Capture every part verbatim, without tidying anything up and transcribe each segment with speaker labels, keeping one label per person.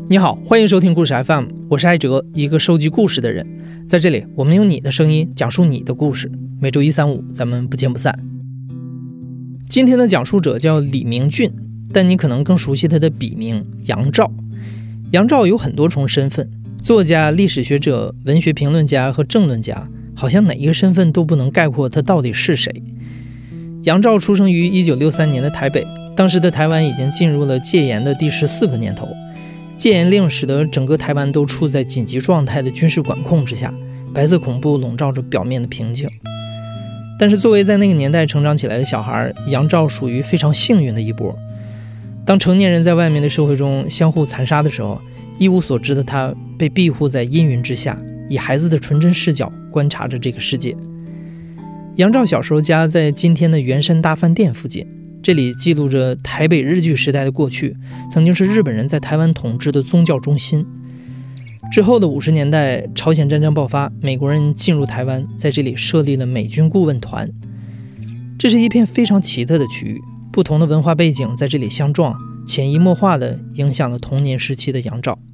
Speaker 1: 你好，欢迎收听故事 F M， 我是艾哲，一个收集故事的人。在这里，我们用你的声音讲述你的故事。每周一、三、五，咱们不见不散。今天的讲述者叫李明俊，但你可能更熟悉他的笔名杨照。杨照有很多重身份，作家、历史学者、文学评论家和政论家，好像哪一个身份都不能概括他到底是谁。杨照出生于一九六三年的台北，当时的台湾已经进入了戒严的第十四个年头。戒严令使得整个台湾都处在紧急状态的军事管控之下，白色恐怖笼罩着表面的平静。但是作为在那个年代成长起来的小孩，杨照属于非常幸运的一波。当成年人在外面的社会中相互残杀的时候，一无所知的他被庇护在阴云之下，以孩子的纯真视角观察着这个世界。杨照小时候家在今天的圆山大饭店附近，这里记录着台北日据时代的过去，曾经是日本人在台湾统治的宗教中心。之后的五十年代，朝鲜战争爆发，美国人进入台湾，在这里设立了美军顾问团。这是一片非常奇特的区域，不同的文化背景在这里相撞，潜移默化地影响了童年时期的杨照。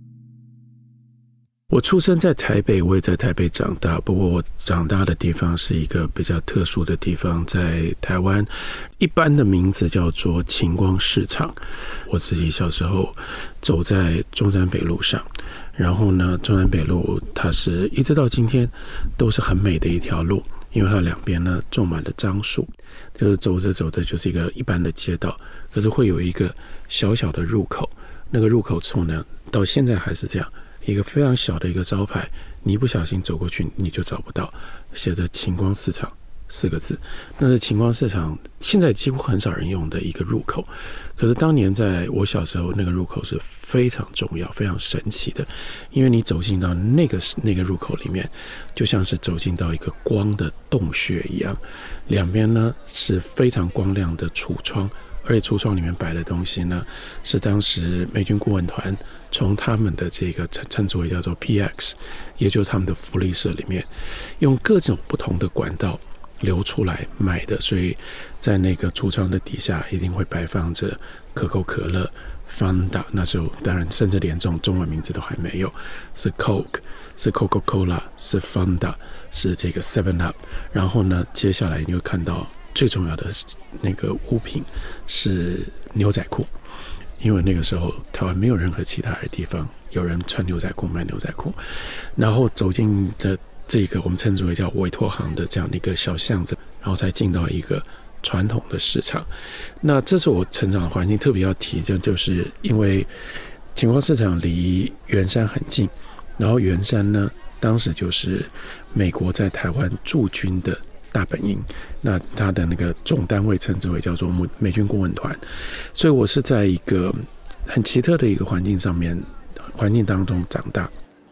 Speaker 2: 我出生在台北，我也在台北长大，不过我长大的地方是一个比较特殊的地方，在台湾一般的名字叫做晴光市场。我自己小时候走在中山北路上，然后呢，中山北路它是一直到今天都是很美的一条路，因为它两边呢种满了樟树，就是走着走着就是一个一般的街道，可是会有一个小小的入口，那个入口处呢到现在还是这样，一个非常小的一个招牌，你一不小心走过去你就找不到，写着晴光市场四个字。那是晴光市场现在几乎很少人用的一个入口，可是当年在我小时候，那个入口是非常重要非常神奇的，因为你走进到那个那个入口里面，就像是走进到一个光的洞穴一样，两边呢是非常光亮的橱窗，而且橱窗里面摆的东西呢，是当时美军顾问团从他们的这个称之为叫做 P X， 也就是他们的福利社里面，用各种不同的管道流出来卖的，所以在那个橱窗的底下一定会摆放着可口可乐、Fanta， 那时候当然甚至连这种中文名字都还没有，是 Coke， 是 Coca-Cola， 是 Fanta， 是这个 Seven Up， 然后呢，接下来你会看到最重要的那个物品是牛仔裤，因为那个时候台湾没有任何其他的地方有人穿牛仔裤卖牛仔裤，然后走进的这个我们称之为叫委托行的这样的一个小巷子，然后才进到一个传统的市场。那这是我成长的环境，特别要提的就是因为晴光市场离圆山很近，然后圆山呢当时就是美国在台湾驻军的大本营，那他的那个总单位称之为叫做美军顾问团，所以我是在一个很奇特的一个环境上面环境当中长大。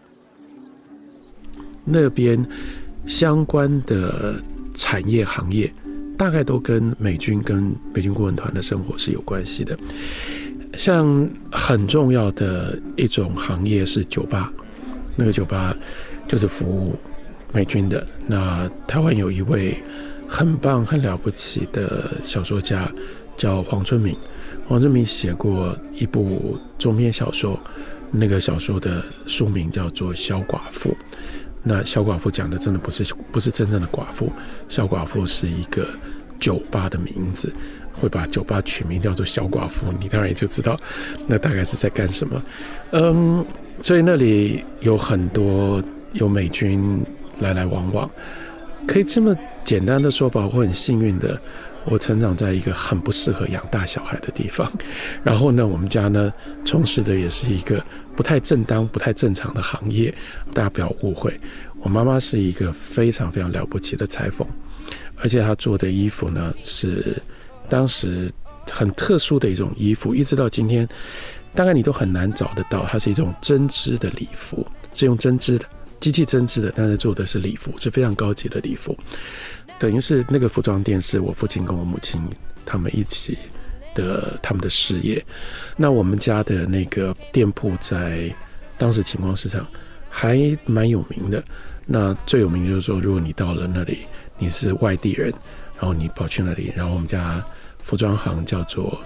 Speaker 2: 那边相关的产业行业大概都跟美军跟美军顾问团的生活是有关系的，像很重要的一种行业是酒吧，那个酒吧就是服务美军的。那台湾有一位很棒很了不起的小说家叫黄春明，黄春明写过一部中篇小说，那个小说的书名叫做《小寡妇》。那小寡妇讲的真的不是不是真正的寡妇，小寡妇是一个酒吧的名字，会把酒吧取名叫做小寡妇，你当然也就知道那大概是在干什么。嗯，所以那里有很多有美军来来往往，可以这么简单的说吧，我很幸运的，我成长在一个很不适合养大小孩的地方，然后呢，我们家呢从事的也是一个不太正当、不太正常的行业，大家不要误会。我妈妈是一个非常非常了不起的裁缝，而且她做的衣服呢是当时很特殊的一种衣服，一直到今天，大概你都很难找得到。它是一种针织的礼服，是用针织的。机器针织的，但是做的是礼服，是非常高级的礼服。等于是那个服装店是我父亲跟我母亲他们一起的他们的事业。那我们家的那个店铺在当时晴光市场还蛮有名的。那最有名的就是说，如果你到了那里，你是外地人，然后你跑去那里，然后我们家服装行叫做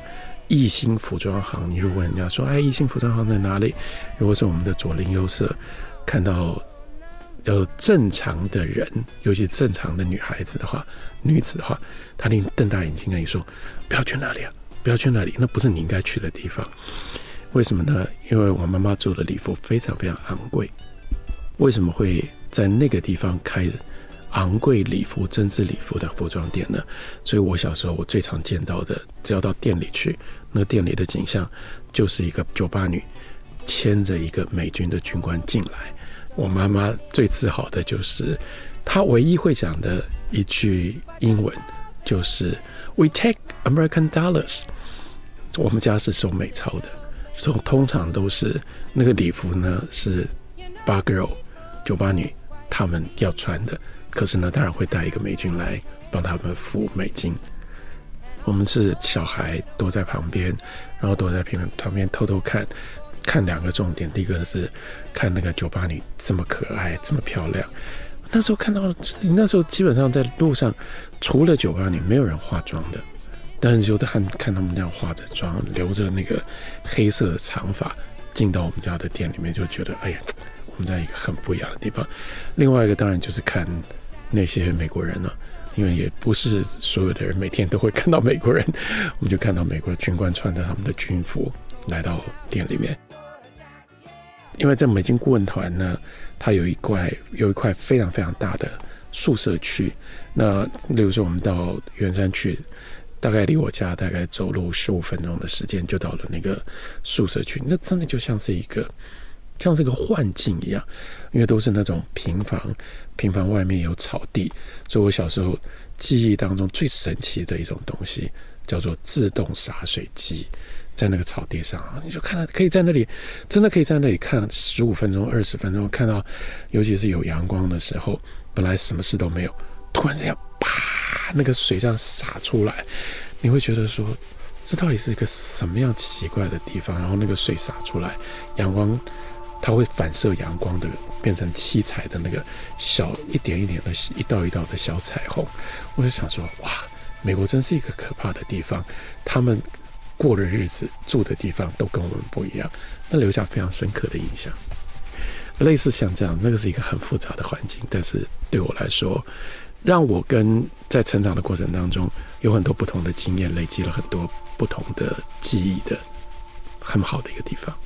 Speaker 2: 艺兴服装行，你如果人家说哎，艺兴服装行在哪里？如果是我们的左邻右舍看到叫正常的人，尤其正常的女孩子的话，女子的话，她一定瞪大眼睛跟你说不要去那里啊，不要去那里，那不是你应该去的地方。为什么呢？因为我妈妈做的礼服非常非常昂贵。为什么会在那个地方开昂贵礼服、针织礼服的服装店呢？所以我小时候我最常见到的，只要到店里去，那个店里的景象就是一个酒吧女牵着一个美军的军官进来。我妈妈最自豪的就是她唯一会讲的一句英文就是 We take American dollars。 我们家是收美钞的，通常都是那个礼服呢是 bar girl 酒吧女他们要穿的，可是呢当然会带一个美军来帮他们付美金。我们是小孩躲在旁边，然后躲在旁边偷偷看看两个重点。第一个是看那个酒吧女这么可爱这么漂亮，那时候看到那时候基本上在路上除了酒吧女没有人化妆的，但是就看看他们那样化着妆留着那个黑色的长发进到我们家的店里面，就觉得哎呀我们在一个很不一样的地方。另外一个当然就是看那些美国人了、啊，因为也不是所有的人每天都会看到美国人，我们就看到美国的军官穿着他们的军服来到店里面。因为在美军顾问团呢，它有一块有一块非常非常大的宿舍区。那例如说我们到圆山去，大概离我家大概走路十五分钟的时间就到了那个宿舍区，那真的就像是一个像是一个幻境一样，因为都是那种平房，平房外面有草地，所以我小时候记忆当中最神奇的一种东西叫做自动洒水机，在那个草地上，你就看到可以在那里，真的可以在那里看十五分钟、二十分钟，看到尤其是有阳光的时候，本来什么事都没有，突然这样啪，那个水这样洒出来，你会觉得说，这到底是一个什么样奇怪的地方？然后那个水洒出来，阳光它会反射阳光的，变成七彩的那个小一点一点的、一道一道的小彩虹。我就想说，哇，美国真是一个可怕的地方，他们过的日子、住的地方都跟我们不一样，那留下非常深刻的印象。类似像这样，那个是一个很复杂的环境，但是对我来说，让我跟在成长的过程当中有很多不同的经验，累积了很多不同的记忆的很好的一个地方。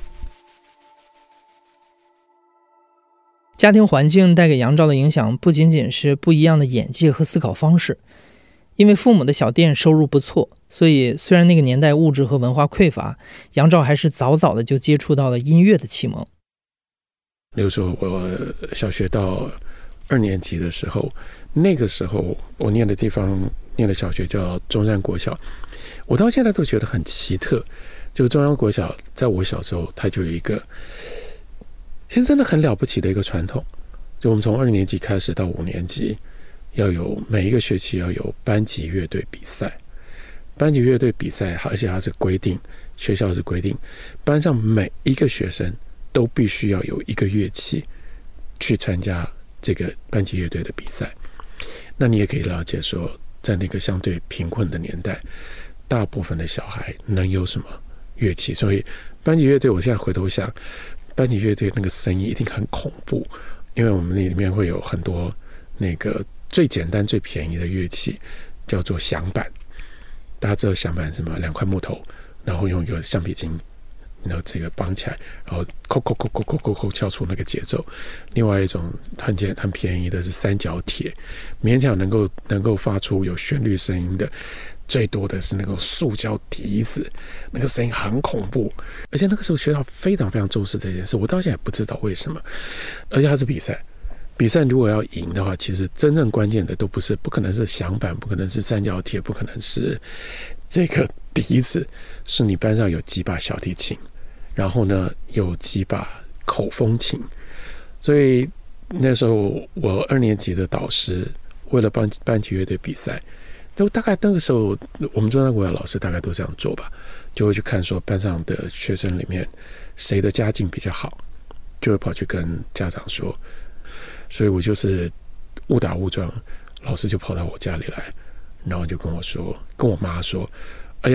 Speaker 1: 家庭环境带给杨照的影响不仅仅是不一样的眼界和思考方式，因为父母的小店收入不错，所以虽然那个年代物质和文化匮乏，杨照还是早早的就接触到了音乐的启蒙。
Speaker 2: 比如说我小学到二年级的时候，那个时候我念的地方念的小学叫中山国小，我到现在都觉得很奇特，就中央国小在我小时候它就有一个其实真的很了不起的一个传统，就我们从二年级开始到五年级要有每一个学期要有班级乐队比赛，班级乐队比赛，而且它是规定，学校是规定班上每一个学生都必须要有一个乐器去参加这个班级乐队的比赛。那你也可以了解说，在那个相对贫困的年代，大部分的小孩能有什么乐器？所以班级乐队，我现在回头想，班级乐队那个声音一定很恐怖，因为我们那里面会有很多那个最简单最便宜的乐器叫做响板。大家知道响板是什么？两块木头，然后用一个橡皮筋然后这个绑起来，然后扣扣扣扣扣扣扣敲出那个节奏。另外一种很简很便宜的是三角铁，勉强能够能够发出有旋律声音的，最多的是那个塑胶笛子，那个声音很恐怖。而且那个时候学校非常非常重视这件事，我到现在也不知道为什么。而且它是比赛，比赛如果要赢的话，其实真正关键的都不是，不可能是响板，不可能是三角铁，不可能是这个笛子，是你班上有几把小提琴，然后呢有几把口风琴。所以那时候我二年级的导师为了班班级乐队比赛，就大概那个时候我们中山国小老师大概都这样做吧，就会去看说班上的学生里面谁的家境比较好，就会跑去跟家长说。所以我就是误打误撞，老师就跑到我家里来，然后就跟我说，跟我妈说，哎呀，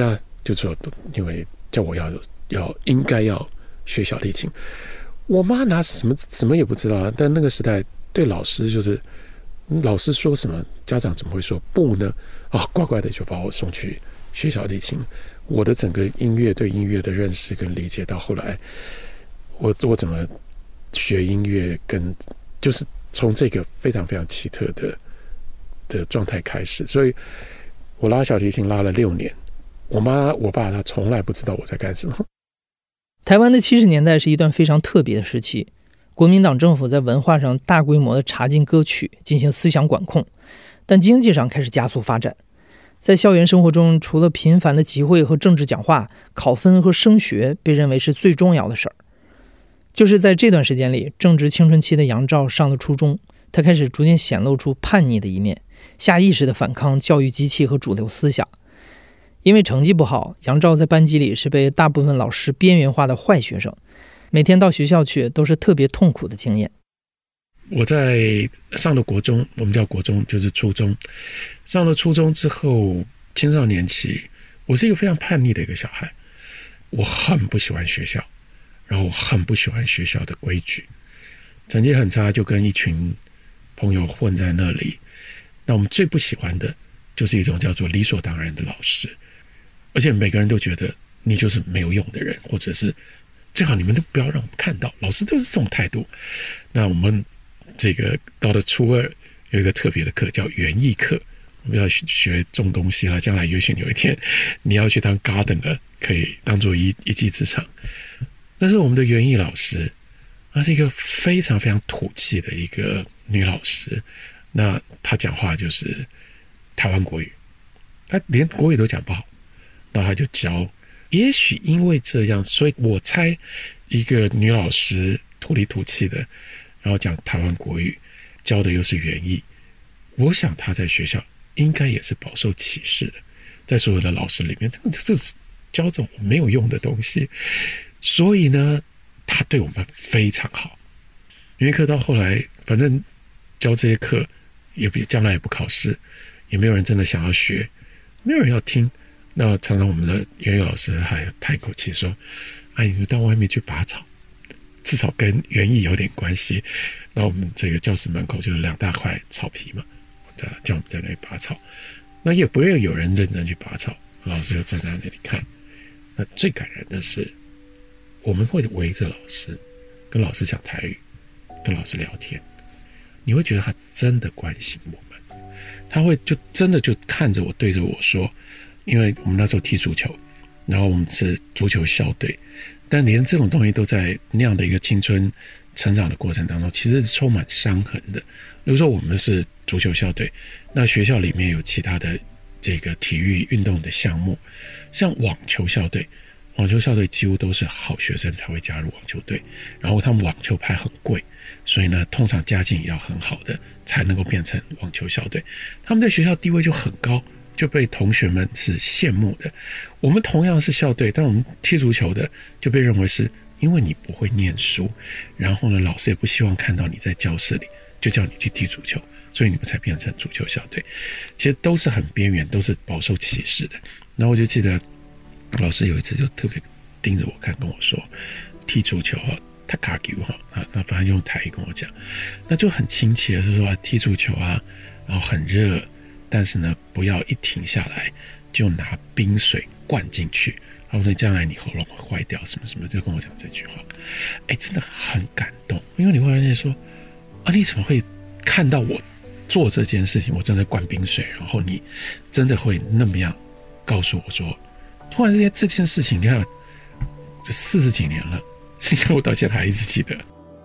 Speaker 2: 就说因为叫我要要应该要学小提琴。我妈拿什么什么也不知道啊，但那个时代对老师就是老师说什么，家长怎么会说不呢？啊、哦，乖乖的就把我送去学小提琴。我的整个音乐对音乐的认识跟理解，到后来我我怎么学音乐，跟就是从这个非常非常奇特的的状态开始。所以我拉小提琴拉了六年，我妈我爸他从来不知道我在干什么。
Speaker 1: 台湾的七十年代是一段非常特别的时期，国民党政府在文化上大规模的查禁歌曲，进行思想管控，但经济上开始加速发展。在校园生活中，除了频繁的集会和政治讲话，考分和升学被认为是最重要的事儿。就是在这段时间里，正值青春期的杨照上了初中，他开始逐渐显露出叛逆的一面，下意识地反抗教育机器和主流思想。因为成绩不好，杨照在班级里是被大部分老师边缘化的坏学生，每天到学校去都是特别痛苦的经验。
Speaker 2: 我在上了国中，我们叫国中就是初中，上了初中之后，青少年期，我是一个非常叛逆的一个小孩，我很不喜欢学校，然后我很不喜欢学校的规矩，成绩很差，就跟一群朋友混在那里。那我们最不喜欢的就是一种叫做理所当然的老师，而且每个人都觉得你就是没有用的人，或者是最好你们都不要让我们看到，老师都是这种态度。那我们这个到了初二有一个特别的课叫园艺课，我们要学种东西了，将来也许有一天你要去当 gardener， 可以当做一一技之长。那是我们的园艺老师，她是一个非常非常土气的一个女老师。那她讲话就是台湾国语，她连国语都讲不好，然后她就教。也许因为这样，所以我猜一个女老师土里土气的，然后讲台湾国语，教的又是园艺，我想她在学校应该也是饱受歧视的，在所有的老师里面，这个就是教这种没有用的东西。所以呢，她对我们非常好。园艺课到后来，反正教这些课也比将来也不考试，也没有人真的想要学，没有人要听。那常常我们的园艺老师还叹一口气说：“哎，你们到外面去拔草，至少跟园艺有点关系。”那我们这个教室门口就是两大块草皮嘛，叫我们在那里拔草。那也不会有人认真去拔草，老师就站在那里看。那最感人的是，我们会围着老师，跟老师讲台语，跟老师聊天。你会觉得他真的关心我们，他会就真的就看着我，对着我说。因为我们那时候踢足球，然后我们是足球校队，但连这种东西都在那样的一个青春成长的过程当中，其实是充满伤痕的。比如说我们是足球校队，那学校里面有其他的这个体育运动的项目，像网球校队，网球校队几乎都是好学生才会加入网球队，然后他们网球拍很贵，所以呢，通常家境也要很好的才能够变成网球校队，他们在学校地位就很高，就被同学们是羡慕的。我们同样是校队，但我们踢足球的就被认为是因为你不会念书，然后呢，老师也不希望看到你在教室里，就叫你去踢足球，所以你们才变成足球校队。其实都是很边缘，都是饱受歧视的。然后我就记得老师有一次就特别盯着我看，跟我说踢足球啊，他卡球哈啊，那反正用台语跟我讲，那就很亲切，就说、啊、踢足球啊，然后很热。但是呢，不要一停下来就拿冰水灌进去，然后说将来你喉咙会坏掉，什么什么，就跟我讲这句话。哎，真的很感动，因为你会发现说，啊，你怎么会看到我做这件事情，我正在灌冰水，然后你真的会那么样告诉我说，突然之间这件事情，你看，就四十几年了，你看我到现在还一直记得。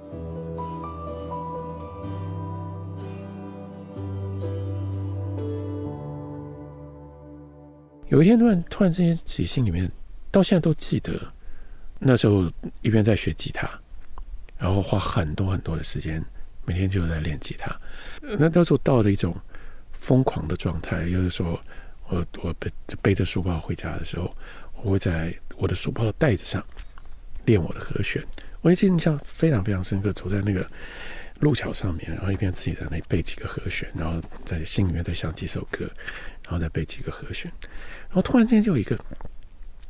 Speaker 2: 有一天突然突然之间自己心里面到现在都记得，那时候一边在学吉他，然后花很多很多的时间，每天就在练吉他。那那时候到了一种疯狂的状态，就是说我我背着书包回家的时候，我会在我的书包的袋子上练我的和弦。我一直印象非常非常深刻，走在那个路桥上面，然后一边自己在那里背几个和弦，然后在心里面再想几首歌，然后再背几个和弦，然后突然间就有一个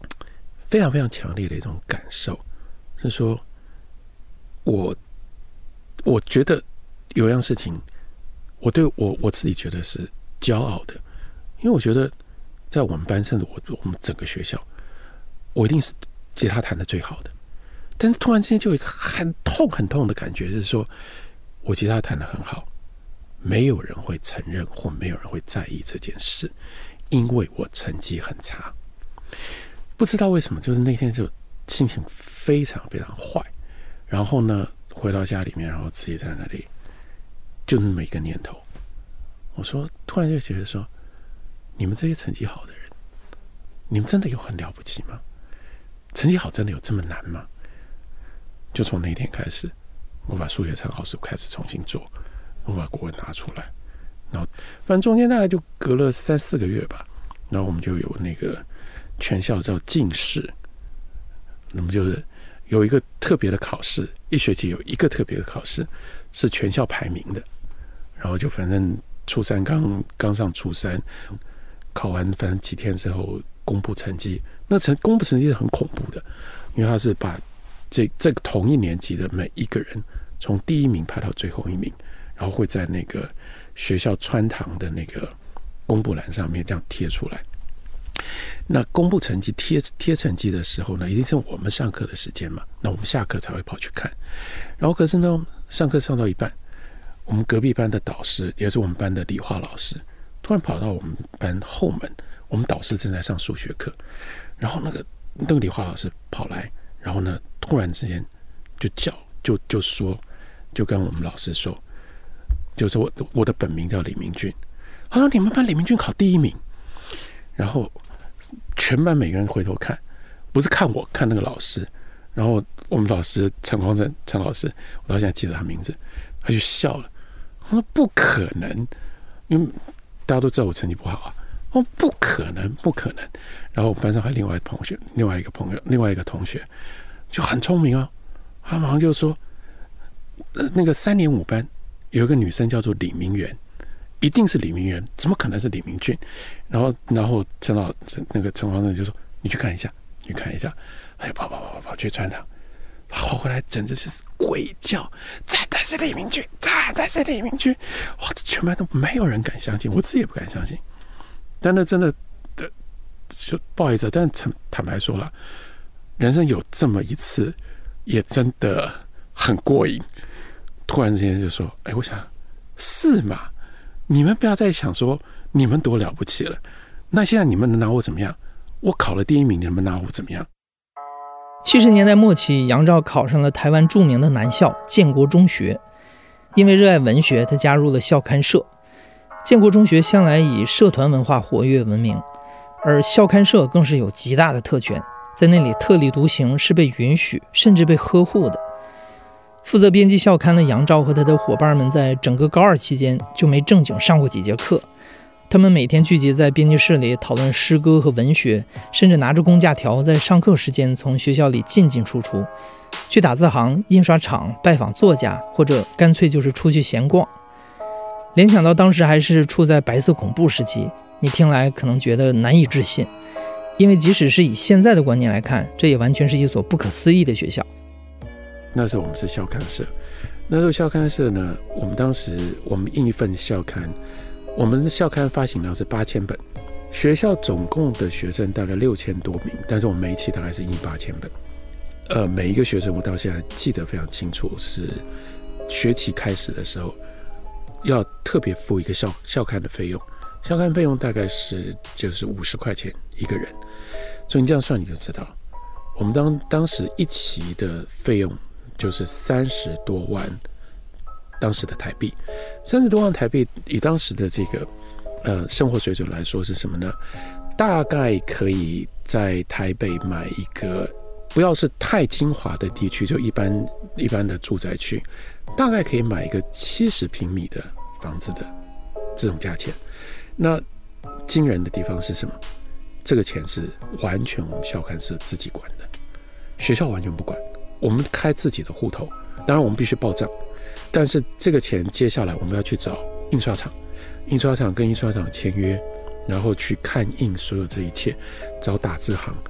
Speaker 2: 非常非常强烈的一种感受，是说我我觉得有样事情，我对我我自己觉得是骄傲的，因为我觉得在我们班，甚至我我们整个学校，我一定是吉他弹得最好的。但是突然之间就有一个很痛很痛的感觉，是说我吉他弹得很好，没有人会承认或没有人会在意这件事，因为我成绩很差。不知道为什么，就是那天就心情非常非常坏。然后呢，回到家里面，然后自己在那里，就那么一个念头。我说，突然就觉得说，你们这些成绩好的人，你们真的有很了不起吗？成绩好真的有这么难吗？就从那一天开始，我把数学参考书开始重新做，我把国文拿出来，然后反正中间大概就隔了三四个月吧，然后我们就有那个全校叫进士，那么就是有一个特别的考试，一学期有一个特别的考试是全校排名的，然后就反正初三刚刚上初三，考完反正几天之后公布成绩，那成公布成绩是很恐怖的，因为他是把这这个同一年级的每一个人从第一名排到最后一名，然后会在那个学校穿堂的那个公布栏上面这样贴出来。那公布成绩贴贴成绩的时候呢，一定是我们上课的时间嘛，那我们下课才会跑去看。然后可是呢，上课上到一半，我们隔壁班的导师，也是我们班的理化老师，突然跑到我们班后门，我们导师正在上数学课，然后那个那个理化老师跑来，然后呢，突然之间就叫就就说，就跟我们老师说，就说我我的本名叫李明俊，他说你们班李明俊考第一名，然后全班每个人回头看，不是看我，看那个老师，然后我们老师陈光正陈老师，我到现在记得他名字，他就笑了，他说不可能，因为大家都知道我成绩不好啊，我说不可能不可能，然后我班上还有另外一个同学，另外一个朋友，另外一个同学就很聪明哦，他马上就说，呃、那个三年五班有一个女生叫做李明媛，一定是李明媛，怎么可能是李明俊？然后，然后陈老那个陈光正就说：“你去看一下，你去看一下。”哎，跑跑跑跑跑去穿堂，跑回来简直是鬼叫，真的是李明俊，真的是李明俊！哇，全班都没有人敢相信，我自己也不敢相信。但那真的，就不好意思，但坦坦白说了，人生有这么一次，也真的很过瘾。突然之间就说：“哎，我想是嘛？你们不要再想说你们多了不起了，那现在你们能拿我怎么样？我考了第一名，你们拿我怎么样？”
Speaker 1: 七十年代末期，杨照考上了台湾著名的男校建国中学。因为热爱文学，他加入了校刊社。建国中学向来以社团文化活跃闻名，而校刊社更是有极大的特权，在那里特立独行，是被允许甚至被呵护的。负责编辑校刊的杨照和他的伙伴们在整个高二期间就没正经上过几节课，他们每天聚集在编辑室里讨论诗歌和文学，甚至拿着公假条在上课时间从学校里进进出出，去打字行、印刷厂拜访作家，或者干脆就是出去闲逛。联想到当时还是处在白色恐怖时期，你听来可能觉得难以置信，因为即使是以现在的观念来看，这也完全是一所不可思议的学校。
Speaker 2: 那时候我们是校刊社，那时候校刊社呢，我们当时我们印一份校刊，我们的校刊发行量是八千本，学校总共的学生大概六千多名，但是我们每一期大概是印八千本。呃，每一个学生我到现在记得非常清楚，是学期开始的时候要特别付一个校校刊的费用，校刊费用大概是就是五十块钱一个人，所以你这样算你就知道，我们当当时一期的费用就是三十多万，当时的台币，三十多万台币，以当时的这个呃生活水准来说是什么呢？大概可以在台北买一个，不要是太精华的地区，就一般一般的住宅区，大概可以买一个七十平米的房子的这种价钱。那惊人的地方是什么？这个钱是完全我们校刊社自己管的，学校完全不管。我们开自己的户头，当然我们必须报账，但是这个钱接下来我们要去找印刷厂，印刷厂跟印刷厂签约，然后去看印所有这一切，找打字行，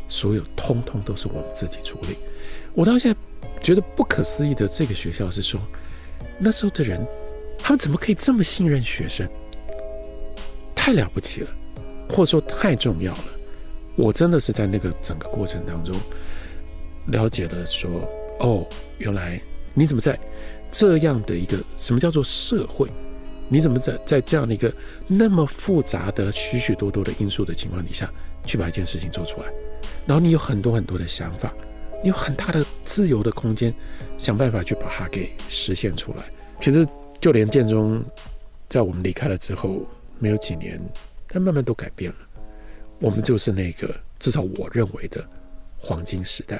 Speaker 2: 所有通通都是我们自己处理。我到现在觉得不可思议的这个学校是说，那时候的人他们怎么可以这么信任学生？太了不起了，或者说太重要了。我真的是在那个整个过程当中了解了说，哦，原来你怎么在这样的一个什么叫做社会，你怎么在在这样的一个那么复杂的许许多多的因素的情况底下去把一件事情做出来，然后你有很多很多的想法，你有很大的自由的空间，想办法去把它给实现出来。其实就连建中在我们离开了之后没有几年，它慢慢都改变了。我们就是那个至少我认为的黄金时代。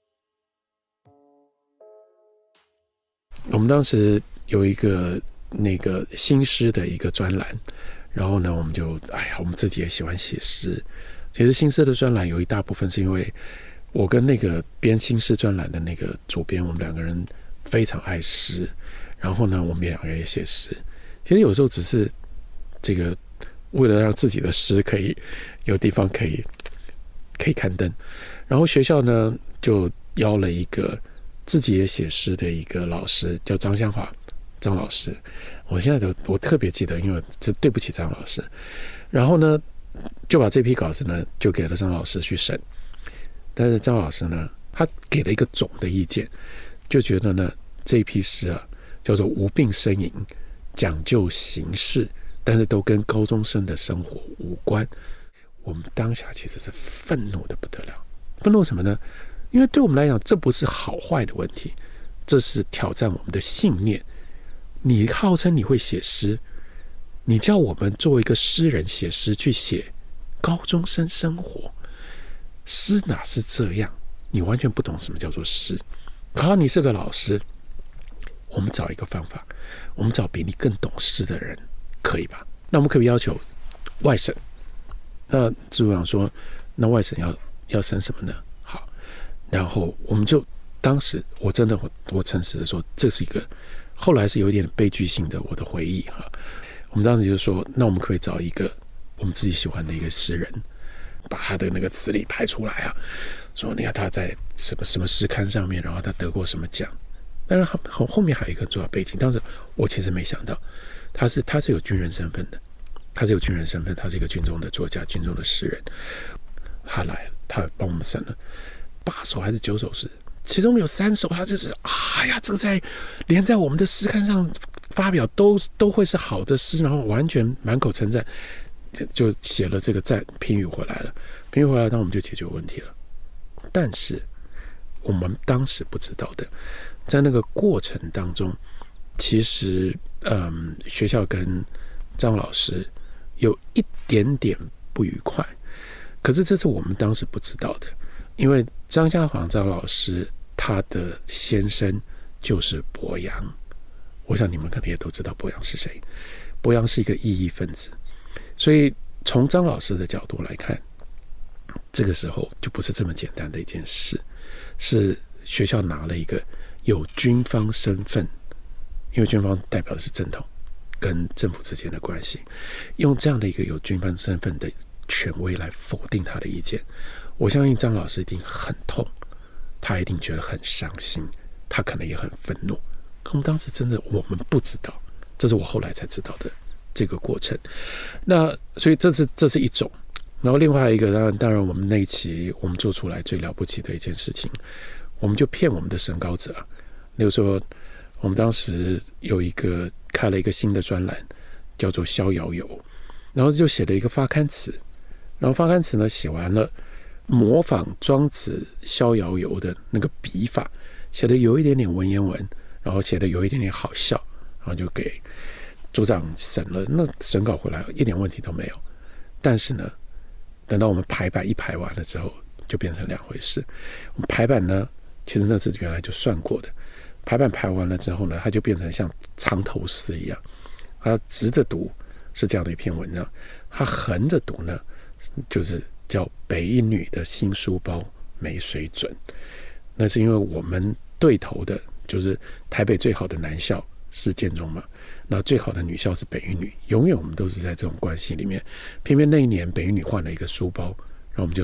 Speaker 2: 我们当时有一个那个新诗的一个专栏，然后呢我们就哎呀我们自己也喜欢写诗。其实新诗的专栏有一大部分是因为我跟那个编新诗专栏的那个主编，我们两个人非常爱诗，然后呢我们两个人也写诗。其实有时候只是这个为了让自己的诗可以有地方可以可以刊登，然后学校呢就邀了一个自己也写诗的一个老师，叫张香华张老师。我现在都我特别记得，因为这对不起张老师。然后呢就把这批稿子呢就给了张老师去审，但是张老师呢他给了一个总的意见，就觉得呢这一批诗啊叫做无病呻吟，讲究形式，但是都跟高中生的生活无关。我们当下其实是愤怒的不得了。愤怒什么呢？因为对我们来讲这不是好坏的问题，这是挑战我们的信念。你号称你会写诗，你叫我们作为一个诗人写诗去写高中生生活，诗哪是这样？你完全不懂什么叫做诗。好，你是个老师，我们找一个方法，我们找比你更懂诗的人，可以吧？那我们可以要求外审。那志武长说，那外审要要审什么呢？好，然后我们就当时我真的我我诚实的说，这是一个后来是有一点悲剧性的我的回忆哈。我们当时就说，那我们可以找一个我们自己喜欢的一个诗人，把他的那个词里排出来啊，说你看他在什么什么诗刊上面，然后他得过什么奖。当然后后面还有一个重要背景，当时我其实没想到，他是他是有军人身份的，他是有军人身份，他是一个军中的作家，军中的诗人。他来了，他帮我们审了八首还是九首诗，其中有三首他就是哎呀，这个在连在我们的诗刊上发表都都会是好的诗，然后完全满口称赞，就写了这个赞评语回来了。评语回来，那我们就解决问题了。但是我们当时不知道的，在那个过程当中，其实嗯，学校跟张老师有一点点不愉快，可是这是我们当时不知道的，因为张家煌张老师他的先生就是柏杨，我想你们可能也都知道柏杨是谁。柏杨是一个异议分子，所以从张老师的角度来看，这个时候就不是这么简单的一件事，是学校拿了一个有军方身份，因为军方代表的是正统跟政府之间的关系，用这样的一个有军方身份的权威来否定他的意见。我相信张老师一定很痛，他一定觉得很伤心，他可能也很愤怒。可我们当时真的我们不知道，这是我后来才知道的这个过程。那所以这是这是一种，然后另外一个当然当然我们那一期我们做出来最了不起的一件事情，我们就骗我们的审稿者。例如说我们当时有一个开了一个新的专栏叫做逍遥游，然后就写了一个发刊词，然后发刊词呢写完了，模仿庄子逍遥游的那个笔法，写的有一点点文言文，然后写的有一点点好笑，然后就给组长审了。那审稿回来一点问题都没有，但是呢等到我们排版一排完了之后就变成两回事。我们排版呢其实那是原来就算过的，排版排完了之后呢，它就变成像长头诗一样，它直着读是这样的一篇文章，它横着读呢就是叫北一女的新书包没水准。那是因为我们对头的就是台北最好的男校是建中嘛，那最好的女校是北一女，永远我们都是在这种关系里面。偏偏那一年北一女换了一个书包，然后我们就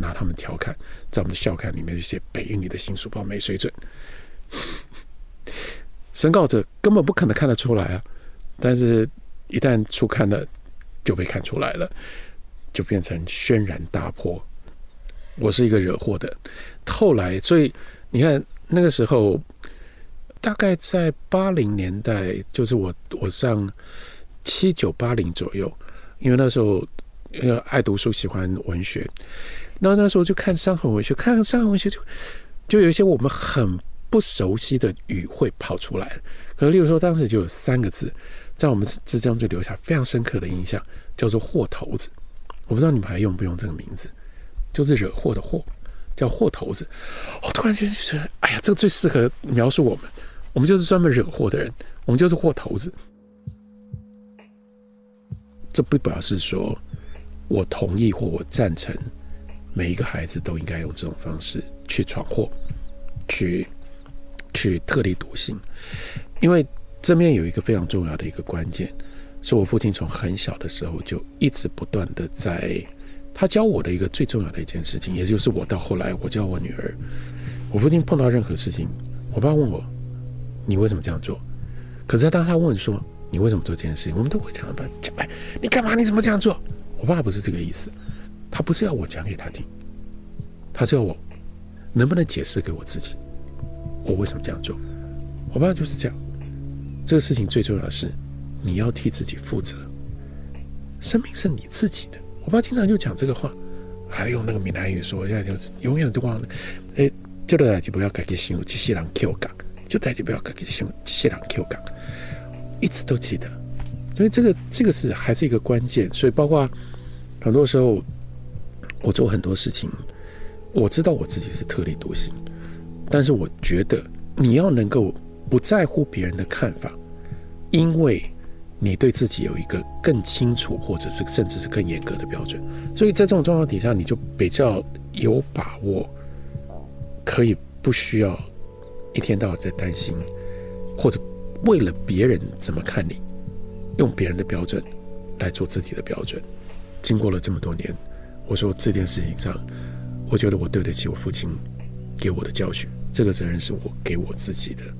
Speaker 2: 拿他们调侃，在我们的校刊里面就写北一女的新书包没水准。审稿者根本不可能看得出来啊，但是一旦出刊了就被看出来了，就变成轩然大波。我是一个惹祸的，后来所以你看那个时候大概在八零年代，就是我我上七九八零左右，因为那时候因为爱读书喜欢文学，那那时候就看伤痕文学，看伤痕文学就就有一些我们很不熟悉的语汇跑出来了。可能例如说当时就有三个字在我们之中就留下非常深刻的印象，叫做货头子。我不知道你们还用不用这个名字，就是惹祸的祸，叫货头子。我突然就觉得哎呀，这个最适合描述我们，我们就是专门惹祸的人，我们就是货头子。这不表示说我同意或我赞成每一个孩子都应该用这种方式去闯祸，去去特立独行。因为这边有一个非常重要的一个关键，是我父亲从很小的时候就一直不断的在他教我的一个最重要的一件事情，也就是我到后来我教我女儿，我父亲碰到任何事情，我爸问我你为什么这样做，可是当他问说你为什么做这件事情，我们都会讲哎，你干嘛？你怎么这样做？我爸不是这个意思，他不是要我讲给他听，他是要我能不能解释给我自己，我为什么这样做。我爸就是这样，这个事情最重要的是你要替自己负责，生命是你自己的。我爸经常就讲这个话，还用那个闽南语说，现在就是永远都忘了，哎，这个代志不要自己想，机器人 Q 港，这代志不要自己想，机器人 Q 港，一直都记得。所以这个这个是还是一个关键。所以包括很多时候我做很多事情，我知道我自己是特立独行，但是我觉得你要能够不在乎别人的看法，因为你对自己有一个更清楚或者是甚至是更严格的标准。所以在这种状况底下，你就比较有把握可以不需要一天到晚在担心，或者为了别人怎么看你，用别人的标准来做自己的标准。经过了这么多年，我说这件事情上，我觉得我对得起我父亲给我的教训，这个责任是我给我自己的。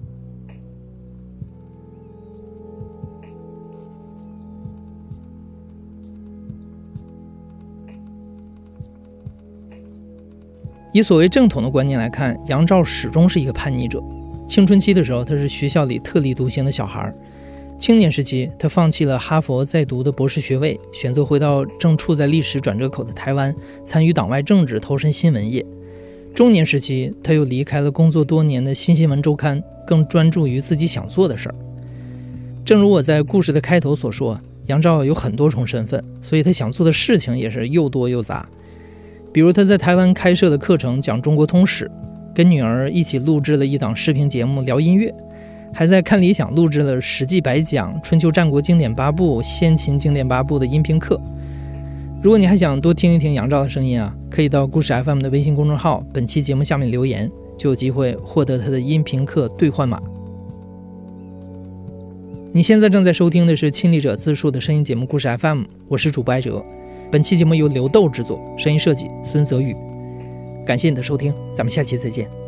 Speaker 1: 以所谓正统的观念来看，杨照始终是一个叛逆者。青春期的时候，他是学校里特立独行的小孩；青年时期，他放弃了哈佛在读的博士学位，选择回到正处在历史转折口的台湾，参与党外政治，投身新闻业。中年时期，他又离开了工作多年的新新闻周刊，更专注于自己想做的事儿。正如我在故事的开头所说，杨照有很多重身份，所以他想做的事情也是又多又杂。比如他在台湾开设的课程讲中国通史，跟女儿一起录制了一档视频节目聊音乐，还在看理想录制了史记百讲、春秋战国经典八部、先秦经典八部的音频课。如果你还想多听一听杨照的声音啊，可以到故事 F M 的微信公众号本期节目下面留言，就有机会获得他的音频课兑换码。你现在正在收听的是亲历者自述的声音节目故事 F M， 我是主播艾哲。本期节目由刘豆制作，声音设计孙泽宇。感谢你的收听，咱们下期再见。